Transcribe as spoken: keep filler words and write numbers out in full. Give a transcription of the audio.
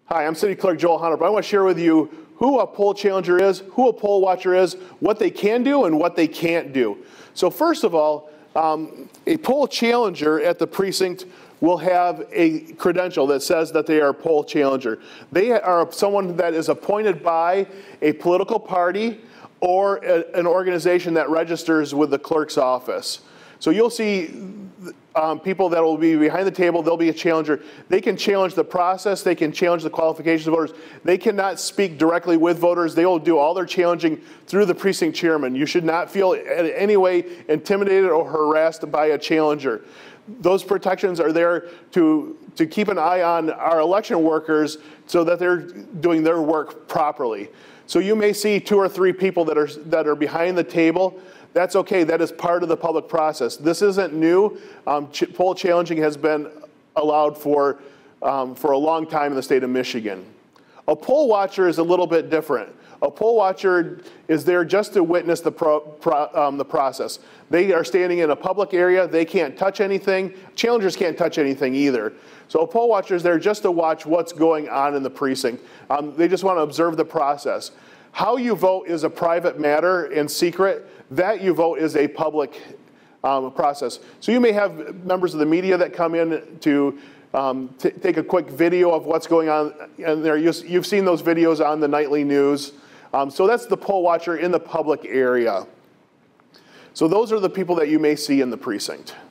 Hi, I'm City Clerk Joel Honor, but I want to share with you who a poll challenger is, who a poll watcher is, what they can do and what they can't do. So first of all, um, a poll challenger at the precinct will have a credential that says that they are a poll challenger. They are someone that is appointed by a political party or a, an organization that registers with the clerk's office. So you'll see um, people that will be behind the table, they'll be a challenger. They can challenge the process, they can challenge the qualifications of voters. They cannot speak directly with voters. They will do all their challenging through the precinct chairman. You should not feel in any way intimidated or harassed by a challenger. Those protections are there to, to keep an eye on our election workers so that they're doing their work properly. So you may see two or three people that are, that are behind the table. That's okay, that is part of the public process. This isn't new. Um, ch poll challenging has been allowed for, um, for a long time in the state of Michigan. A poll watcher is a little bit different. A poll watcher is there just to witness the, pro, pro, um, the process. They are standing in a public area, they can't touch anything. Challengers can't touch anything either. So a poll watcher is there just to watch what's going on in the precinct. Um, they just want to observe the process. How you vote is a private matter and secret. That you vote is a public um, process. So you may have members of the media that come in to um, take a quick video of what's going on and there. You've seen those videos on the nightly news. Um, so that's the poll watcher in the public area. So those are the people that you may see in the precinct.